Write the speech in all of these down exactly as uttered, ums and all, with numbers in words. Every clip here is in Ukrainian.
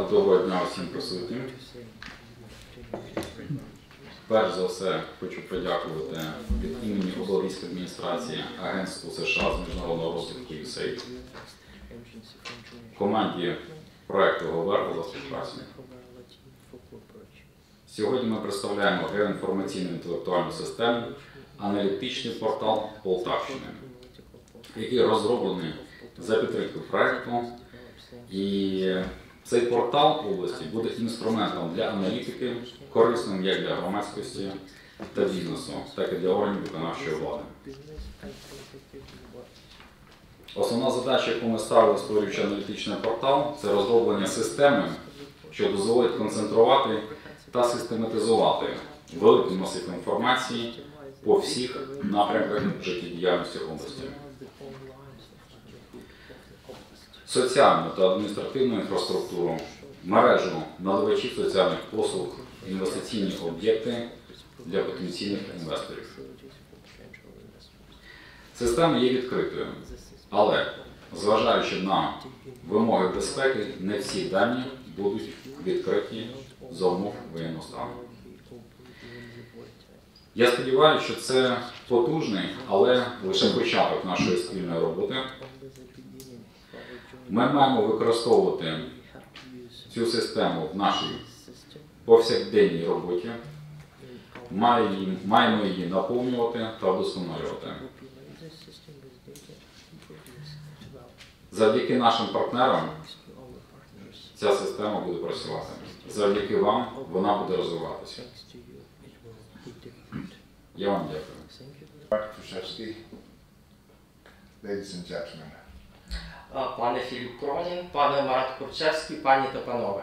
Доброго дня усім присутнім. Перш за все, хочу подякувати від імені обласної адміністрації Агентству США з міжнародного розвитку ю ес ей ай, команді проєкту Говерло за співпрацю. Сьогодні ми представляємо геоінформаційну інтелектуальну систему «Аналітичний портал Полтавщини», який розроблений за підтримки проєкту. І цей портал області буде інструментом для аналітики, корисним як для громадськості та бізнесу, так і для органів виконавчої влади. Основна задача, яку ми ставили, створюючи аналітичний портал, це розроблення системи, що дозволить концентрувати та систематизувати великий масив інформації по всіх напрямках життєдіяльності області. Соціальну та адміністративну інфраструктуру, мережу надавачів соціальних послуг, інвестиційні об'єкти для потенційних інвесторів. Система є відкритою, але, зважаючи на вимоги безпеки, не всі дані будуть відкриті за умов воєнного стану. Я сподіваюся, що це потужний, але лише початок нашої спільної роботи. Ми маємо використовувати цю систему в нашій повсякденній роботі, маємо її наповнювати та вдосконалювати. Завдяки нашим партнерам ця система буде працювати. Завдяки вам вона буде розвиватися. Я вам дякую. Ladies and gentlemen. Пане Філіп Пронін, пане Марат Курчевський, пані та панове.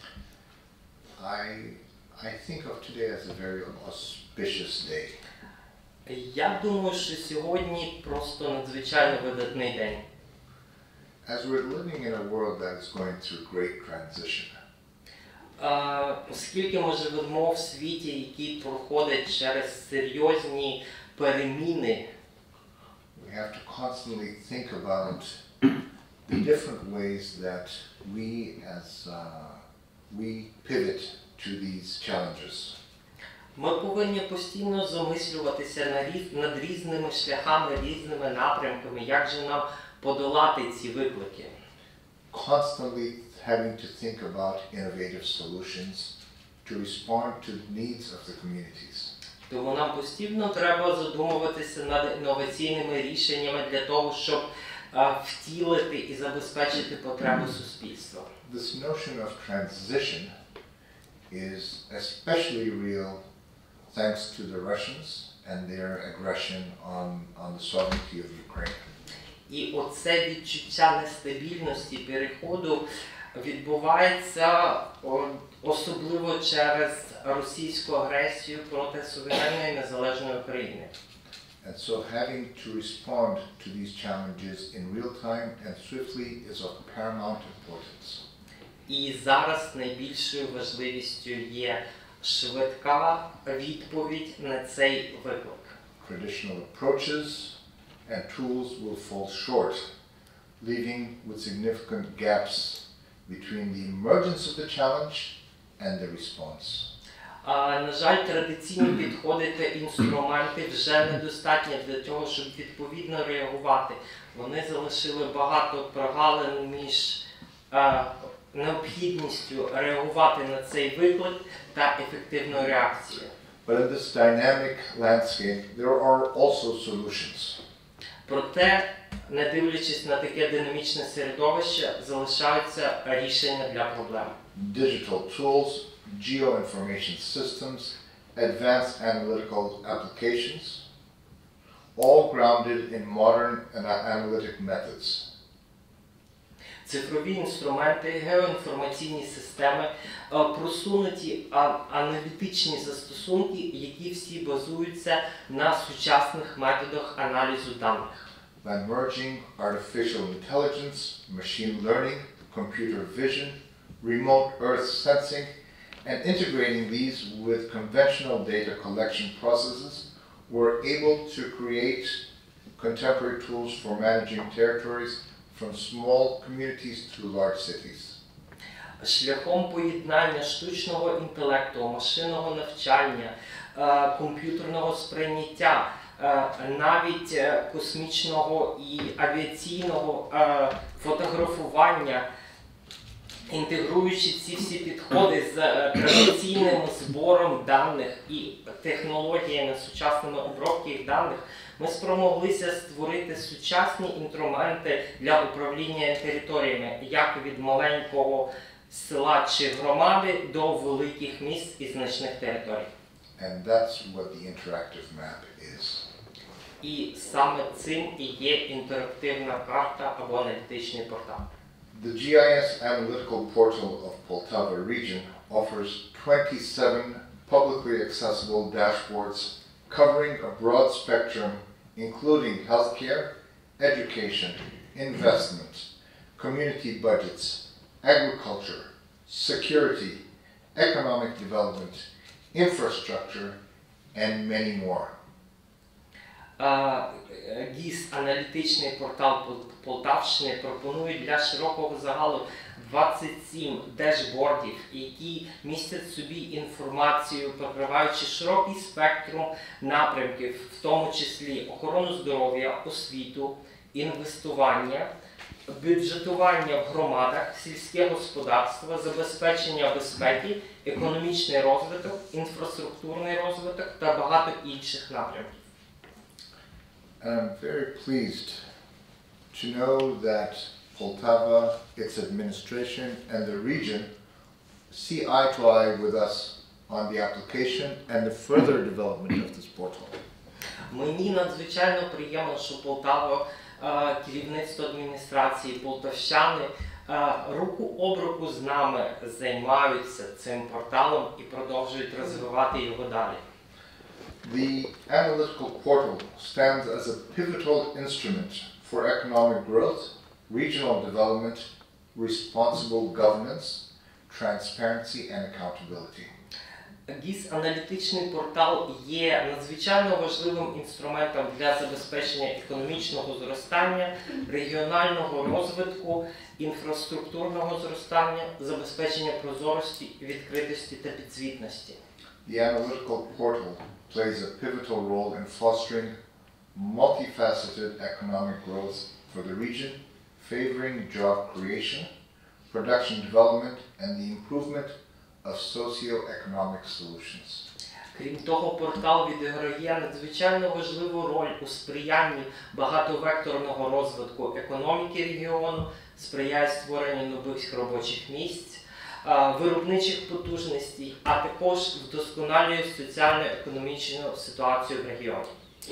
I, I think of today as a very auspicious day. Я думаю, що сьогодні просто надзвичайно видатний день. As we're living in a world that is going through great transition. Uh, оскільки ми живемо в світі, який проходить через серйозні переміни, we have to constantly think about the different ways that we as uh, we pivot to these challenges. Ми повинні постійно замислюватися над різними шляхами, різними напрямками, як же нам подолати ці виклики. Constantly having to think about innovative solutions to respond to the needs of the communities. Тому нам постійно треба задумуватися над інноваційними рішеннями для того, щоб uh, втілити і забезпечити потреби суспільства. This notion of transition is especially real thanks to the Russians and their aggression on, on the sovereignty of Ukraine. І оце відчуття нестабільності переходу відбувається особливо через російську агресію проти суверенної незалежної України. And so having to respond to these challenges in real time and swiftly is of paramount importance. І зараз найбільшою важливістю є швидка відповідь на цей виклик. Traditional approaches and tools will fall short, leaving with significant gaps between the emergence of the challenge and the response. А, на жаль, традиційні підходи та інструменти вже недостатні для того, щоб відповідно реагувати. Вони залишили багато прогалин між а, необхідністю реагувати на цей виклик та ефективною реакцією. But in this dynamic landscape, there are also solutions. Проте, не дивлячись на таке динамічне середовище, залишаються рішення для проблем. Digital tools, geoinformation systems, advanced analytical applications, all grounded in modern analytic methods. Цифрові інструменти, геоінформаційні системи, просунуті аналітичні застосунки, які всі базуються на сучасних методах аналізу даних. By merging artificial intelligence, machine learning, computer vision, remote earth sensing, and integrating these with conventional data collection processes, we're able to create contemporary tools for managing territories from small communities to large cities. шляхом поєднання штучного інтелекту, машинного навчання, е, комп'ютерного сприйняття, е, навіть е, космічного і авіаційного е, фотографування, інтегруючи ці всі підходи з е, традиційним збором даних і технологіями сучасними обробки їх даних, ми спромоглися створити сучасні інструменти для управління територіями, як від маленького села чи громади до великих міст і значних територій. And that's what the interactive map is. І саме цим і є інтерактивна карта або аналітичний портал. The G I S Analytical Portal of Poltava region offers twenty-seven publicly accessible dashboards covering a broad spectrum including healthcare, education, investment, community budgets, agriculture, security, economic development, infrastructure, and many more. ГІС, аналітичний портал Полтавщини, пропонує для широкого загалу двадцять сім дешбордів, які містять в собі інформацію, покриваючи широкий спектрум напрямків, в тому числі охорону здоров'я, освіту, інвестування, бюджетування в громадах, сільське господарство, забезпечення безпеки, економічний розвиток, інфраструктурний розвиток та багато інших напрямків. And I'm very pleased to know that Poltava, its administration, and the region see eye to eye with us on the application and the further development of this portal. Мені надзвичайно приємно, що Полтава, е, керівництво адміністрації, полтавщани е, руку об руку з нами займаються цим порталом і продовжують розвивати його далі. The analytical portal stands as a pivotal instrument for economic growth, regional development, responsible governance, transparency and accountability. ГІС аналітичний портал є надзвичайно важливим інструментом для забезпечення економічного зростання, регіонального розвитку, інфраструктурного зростання, забезпечення прозорості, відкритості та підзвітності. The analytical portal plays a pivotal role in fostering multifaceted economic growth for the region, favoring job creation, production development, and the improvement of socio-economic solutions. Крім того, портал відіграє надзвичайно важливу роль у сприянні багатовекторного розвитку економіки регіону, сприяє створенню нових робочих місць, виробничих потужностей, а також вдосконалює соціально-економічну ситуацію в регіоні.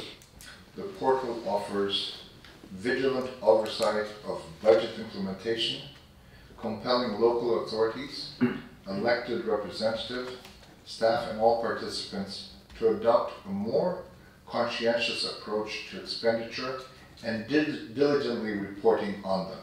The portal offers vigilant oversight of budget implementation, compelling local authorities, elected representative, staff and all participants to adopt a more conscientious approach to expenditure and dil- diligently reporting on them.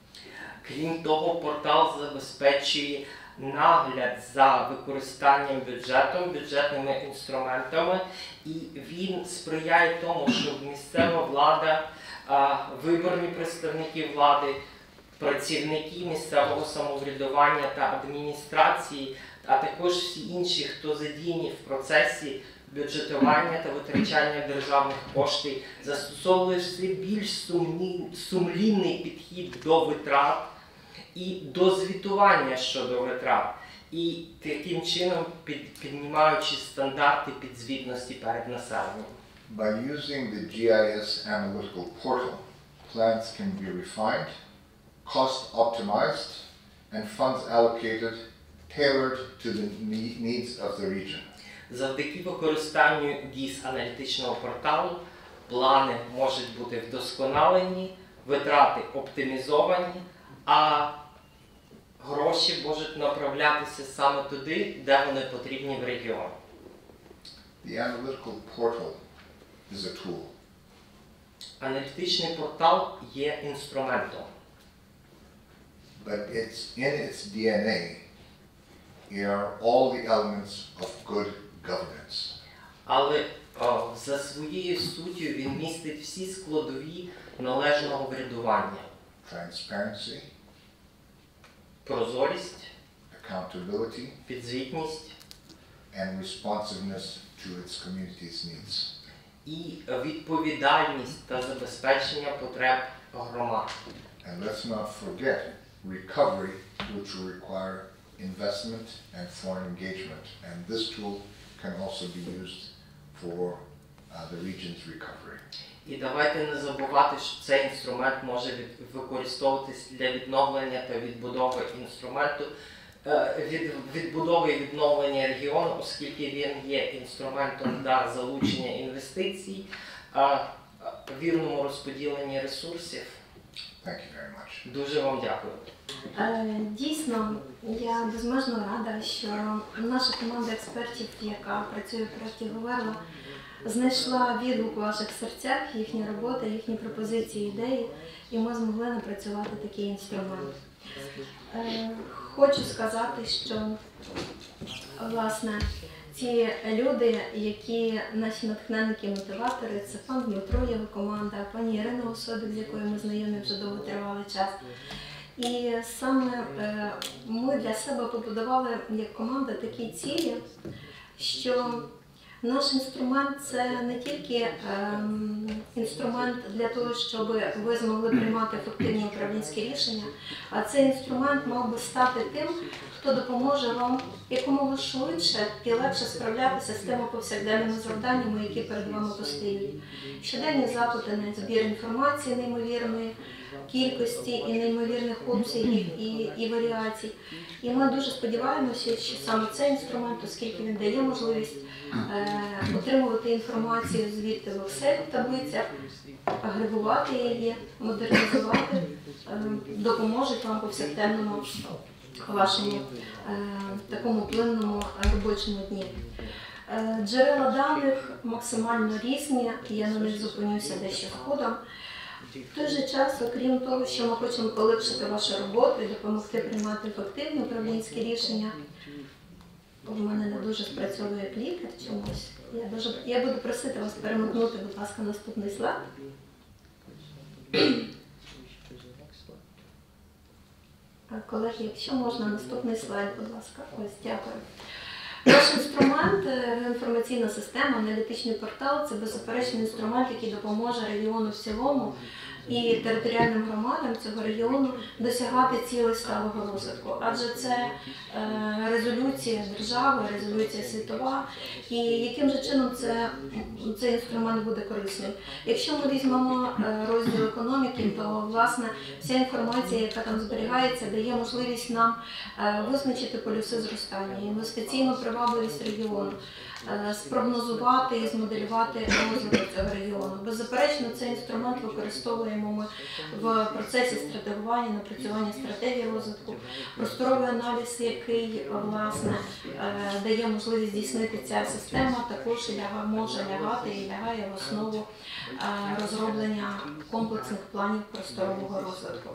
Крім того, портал забезпечує нагляд за використанням бюджетом, бюджетними інструментами, і він сприяє тому, щоб місцева влада, виборні представники влади, працівники місцевого самоврядування та адміністрації, а також всі інші, хто задіяні в процесі бюджетування та витрачання державних коштів, застосовує все більш сумні, сумлінний підхід до витрат і до звітування щодо витрат, і таким чином під, піднімаючи стандарти підзвітності перед населенням. By using the G I S analytical portal, plans can be refined, cost optimized, and funds allocated tailored to the ne- needs of the region. Завдяки використанню ГІС аналітичного порталу плани можуть бути вдосконалені, витрати оптимізовані, а гроші можуть направлятися саме туди, де вони потрібні в регіоні. The analytical portal is a tool. Аналітичний портал є інструментом. But it's in its D N A are all the elements of good governance. Але о, за своєю суттю він містить всі складові належного врядування. Transparency, Прозорість, accountability, підзвітність and responsiveness to its community's needs. і відповідальність та забезпечення потреб громад. And let's not forget recovery, which will require investment and foreign engagement. And this tool can also be used for uh, the region's recovery. І давайте не забувати, що цей інструмент може від, використовуватись для відновлення та відбудови інструменту, е, від, відбудови і відновлення регіону, оскільки він є інструментом для залучення інвестицій, е, вірному розподіленні ресурсів. Thank you very much. Дуже вам дякую. Е, Дійсно, я безмежно рада, що наша команда експертів, яка працює в проєкті Говерла, знайшла відгук у ваших серцях, їхня робота, їхні пропозиції, ідеї, і ми змогли напрацювати такий інструмент. Е, Хочу сказати, що, власне, ці люди, які наші натхненники, мотиватори, це пан Дмитро, його команда, пані Ірина Особік, з якою ми знайомі вже довготривалий час. І саме е, ми для себе побудували як команда такі цілі, що наш інструмент – це не тільки е, інструмент для того, щоб ви змогли приймати ефективні управлінські рішення, а цей інструмент мав би стати тим, хто допоможе вам якомога швидше і легше справлятися з тими повсякденними завданнями, які перед вами постають. Щоденні запити на збір інформації неймовірної кількості і неймовірних обсягів і, і варіацій. І ми дуже сподіваємося, що саме цей інструмент, оскільки він дає можливість е, отримувати інформацію звідти в Excel-таблицях, агрегувати її, модернізувати, е, допоможуть вам повсякденному вашому е, такому плинному робочому дні. Е, джерела даних максимально різні, я на них зупинюся дещо згодом. В той же час, окрім того, що ми хочемо полегшити вашу роботу і допомогти приймати ефективні управлінські рішення, у мене не дуже спрацьовує клікер чомусь. Я, дуже, я буду просити вас перемотнути, будь ласка, наступний слайд. Колеги, якщо можна, наступний слайд, будь ласка. Ось, дякую. Наш інструмент, інформаційна система, аналітичний портал – це беззаперечний інструмент, який допоможе регіону в цілому і територіальним громадам цього регіону досягати цілей сталого розвитку. Адже це е, резолюція держави, резолюція світова. І яким же чином це, цей інструмент буде корисним? Якщо ми візьмемо е, розділ економіки, то власне вся інформація, яка там зберігається, дає можливість нам е, визначити полюси зростання, інвестиційну привабливість регіону, е, спрогнозувати і змоделювати розвиток цього регіону. Беззаперечно, цей інструмент використовуємо ми в процесі стратегування, напрацювання стратегії розвитку, просторовий аналіз, який власне е, дає можливість здійснити ця система, також ляга, може лягати і лягає в основу е, розроблення комплексних планів просторового розвитку.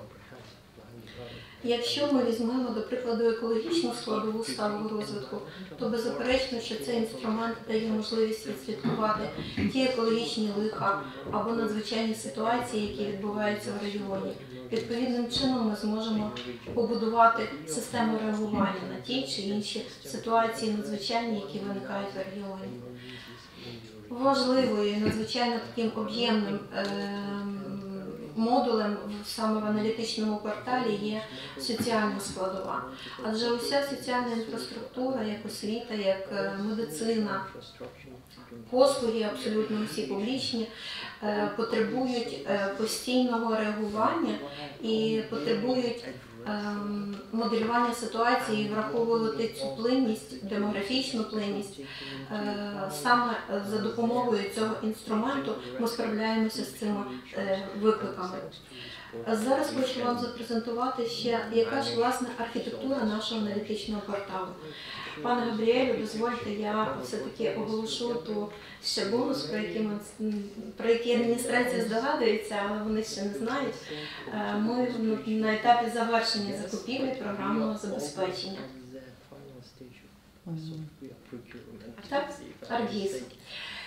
Якщо ми візьмемо, до прикладу, екологічну складову сталого розвитку, то беззаперечно, що цей інструмент дає можливість відслідкувати ті екологічні лиха або надзвичайні ситуації, які відбуваються в регіоні. Відповідним чином ми зможемо побудувати систему реагування на ті чи інші ситуації надзвичайні, які виникають в регіоні. Важливою і надзвичайно таким об'ємним е модулем саме в аналітичному порталі є соціальна складова. Адже уся соціальна інфраструктура, як освіта, як медицина, послуги, абсолютно всі публічні, потребують постійного реагування і потребують моделювання ситуації, враховувати цю плинність, демографічну плинність. Саме за допомогою цього інструменту ми справляємося з цими викликами. Зараз хочу вам запрезентувати ще, яка ж власне архітектура нашого аналітичного порталу. Пане Габріелю, дозвольте, я все-таки оголошу ту ще бонус, про який, ми, про який адміністрація здогадується, але вони ще не знають. Ми на етапі завершення закупівлі програмного забезпечення. Так, Аргіз.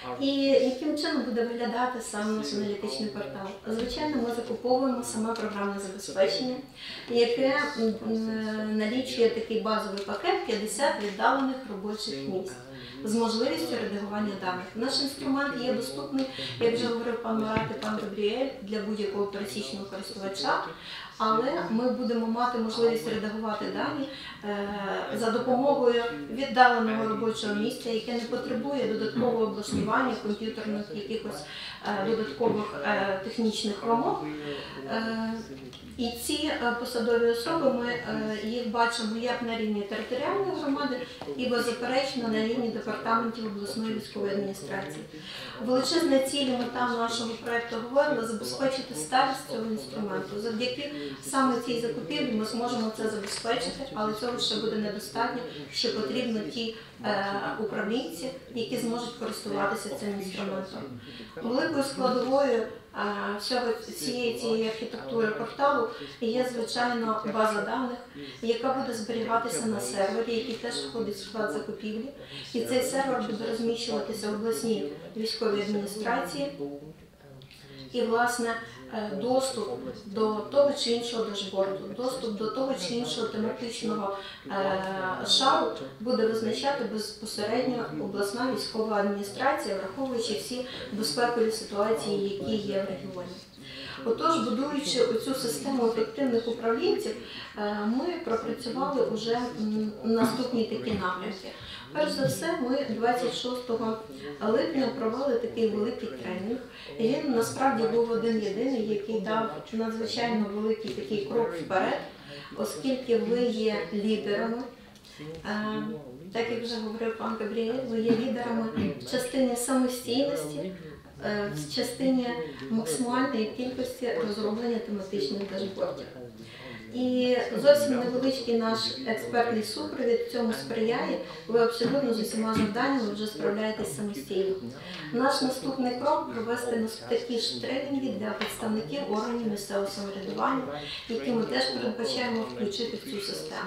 І яким чином буде виглядати сам наш аналітичний портал? Звичайно, ми закуповуємо саме програмне забезпечення, яке м, налічує такий базовий пакет п'ятдесят віддалених робочих місць з можливістю редагування даних. Наш інструмент є доступний, як вже говорив пан Марат і пан Габріель, для будь-якого пересічного користувача, але ми будемо мати можливість редагувати дані е, за допомогою віддаленого робочого місця, яке не потребує додаткового облаштування комп'ютерних якихось е, додаткових е, технічних вимог. Е, і ці е, посадові особи, ми е, їх бачимо як на рівні територіальної громади і, беззаперечно, на рівні департаментів обласної військової адміністрації. Величезна ціль і мета нашого проєкту говорила забезпечити сталість цього інструменту. Завдяки саме цій закупівлі ми зможемо це забезпечити, але цього ще буде недостатньо, ще потрібно ті е, управлінці, які зможуть користуватися цим інструментом. Великою складовою е, всього цієї цієї архітектури порталу є, звичайно, база даних, яка буде зберігатися на сервері, який теж входить в склад закупівлі. І цей сервер буде розміщуватися в обласній військовій адміністрації. І, власне, доступ до того чи іншого дашборду, доступ до того чи іншого тематичного шару буде визначати безпосередньо обласна військова адміністрація, враховуючи всі безпекові ситуації, які є в регіоні. Отож, будуючи цю систему ефективних управлінців, ми пропрацювали вже наступні такі напрямки. Перш за все, ми двадцять шостого липня провели такий великий тренінг. І він насправді був один-єдиний, який дав надзвичайно великий такий крок вперед, оскільки ви є лідерами. Так як вже говорив пан Габріель, ви є лідерами в частині самостійності, в частині максимальної кількості розроблення тематичних дашбордів. І зовсім невеличкий наш експертний супровід цьому сприяє. Ви абсолютно з усіма завданнями вже справляєтесь самостійно. Наш наступний крок – провести такі ж тренінги для представників органів місцевого самоврядування, які ми теж передбачаємо включити в цю систему.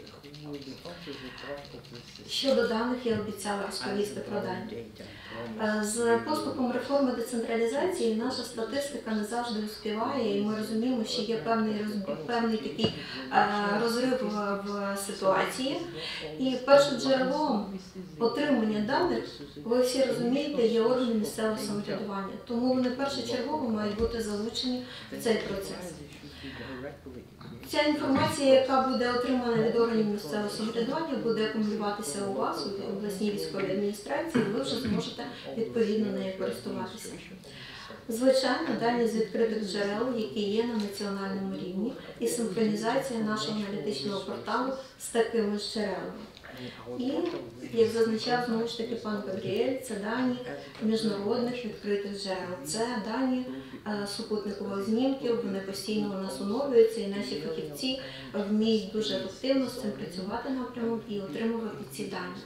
Щодо даних, я обіцяла розповісти про дані. З поступом реформи децентралізації наша статистика не завжди успіває, і ми розуміємо, що є певний, певний такий розрив в ситуації. І першим джерелом отримання даних, ви всі розумієте, є органи місцевого самоврядування. Тому вони першочергово мають бути залучені в цей процес. Ця інформація, яка буде отримана від органів місцевого самоврядування, буде акумулюватися у вас, у обласній військовій адміністрації, і ви вже зможете відповідно нею користуватися. Звичайно, дані з відкритих джерел, які є на національному рівні, і синхронізація нашого аналітичного порталу з такими ж джерелами. І, як зазначав знову ж таки пан Габріель, це дані міжнародних відкритих джерел, це дані е, супутникових знімків, вони постійно у нас оновлюються, і наші фахівці вміють дуже ефективно з цим працювати напряму і отримувати ці дані.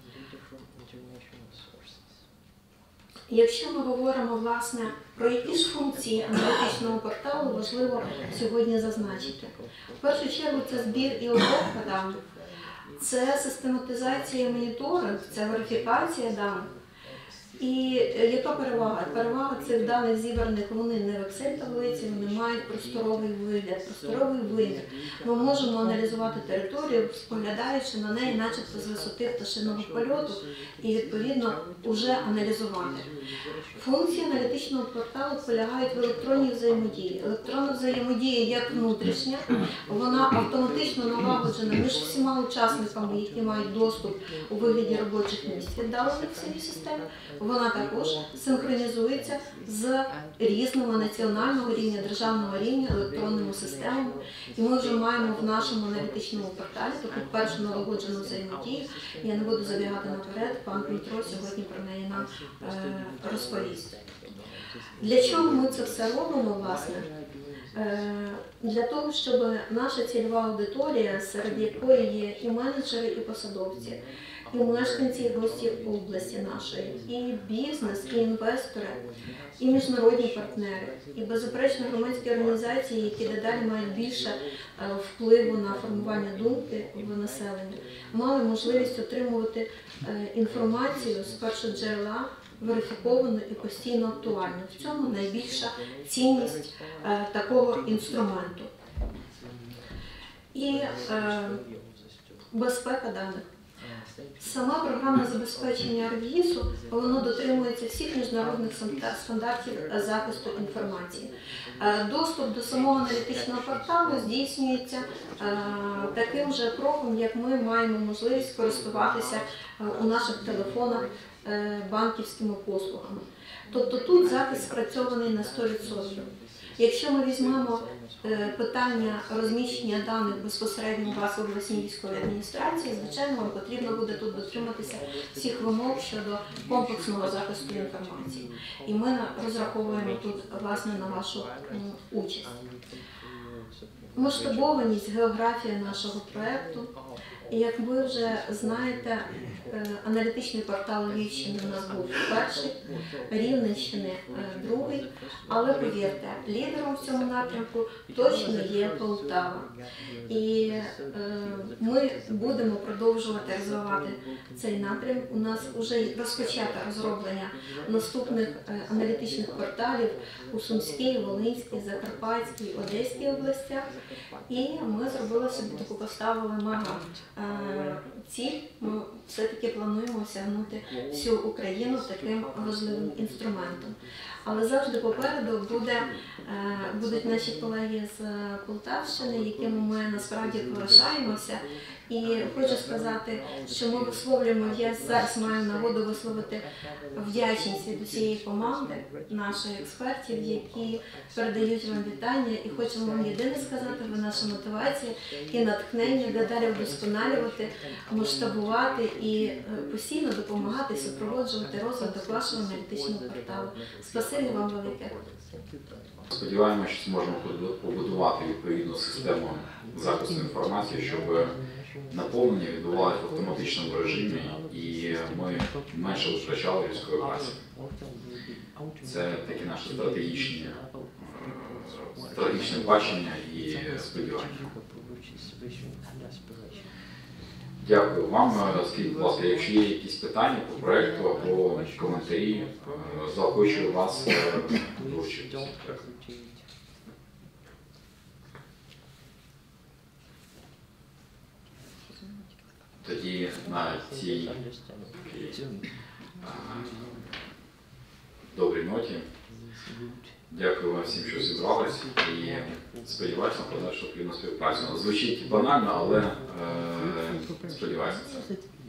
Якщо ми говоримо, власне, про які ж функції аналітичного порталу важливо сьогодні зазначити. В першу чергу це збір і обробка даних. Це систематизація, моніторинг, це верифікація даних. І яка перевага? Перевага цих даних зібраних, вони не в Excel-таблиці, вони мають просторовий вигляд, просторовий вимір. Ми можемо аналізувати територію, споглядаючи на неї, начебто з висоти пташиного польоту, і, відповідно, вже аналізувати. Функції аналітичного порталу полягають в електронній взаємодії. Електронна взаємодія як внутрішня, вона автоматично налагоджена між всіма учасниками, які мають доступ у вигляді робочих місць віддалених в цій системі. Вона також синхронізується з різними національного рівня, державного рівня електронними системами. І ми вже маємо в нашому аналітичному порталі таку першу налагоджену взаємодію. Я не буду забігати наперед, пан Дмитро сьогодні про неї нам е, розповість. Для чого ми це все робимо, власне? Е, для того, щоб наша цільова аудиторія, серед якої є і менеджери, і посадовці, і мешканці, і гості області нашої, і бізнес, і інвестори, і міжнародні партнери, і, беззаперечно, громадські організації, які дедалі мають більше впливу на формування думки в населенні, мали можливість отримувати інформацію з першого джерела верифіковано і постійно актуально. В цьому найбільша цінність е, такого інструменту. І е, безпека даних. Сама програма забезпечення РВІСу, воно дотримується всіх міжнародних стандартів захисту інформації. Доступ до самого аналітичного порталу здійснюється таким же кроком, як ми маємо можливість користуватися у наших телефонах банківськими послугами. Тобто тут захист спрацьований на сто відсотків. Якщо ми візьмемо питання розміщення даних безпосередньо у вас в обласній військовій адміністрації, звичайно, вам потрібно буде тут дотриматися всіх вимог щодо комплексного захисту інформації. І ми розраховуємо тут, власне, на вашу участь. Масштабованість, географія нашого проєкту. І як ви вже знаєте, аналітичний портал Львівщини у нас був перший, Рівненщини другий, але повірте, лідером в цьому напрямку точно є Полтава. І ми будемо продовжувати розвивати цей напрям. У нас вже розпочато розроблення наступних аналітичних порталів у Сумській, Волинській, Закарпатській, Одеській областях. І ми зробили собі таку, поставили мега ціль. Ми все-таки плануємо осягнути всю Україну таким важливим інструментом. Але завжди попереду буде, будуть наші колеги з Полтавщини, якими ми насправді пишаємося. І хочу сказати, що ми висловлюємо, я зараз маю нагоду висловити вдячність від усієї команди наших експертів, які передають вам вітання. І хочемо вам єдине сказати, ви наша мотивація і натхнення для далі вдосконалювати, масштабувати і постійно допомагати, супроводжувати розвиток вашого аналітичного порталу. Спасибі вам велике. Сподіваємося, що зможемо побудувати відповідну систему захисту інформації, щоб наповнення відбувалося в автоматичному режимі і ми менше втрачали людської праці. Це такі наші стратегічні, стратегічне бачення і сподівання. Дякую вам. Скажіть, будь ласка, якщо є якісь питання по проєкту або коментарі, заохочую вас долучитися. Тоді на цій добрій ноті дякую вам всім, що зібрались, і сподіваюся на подальшу плідну співпрацю. Звучить банально, але е, сподіваюся це.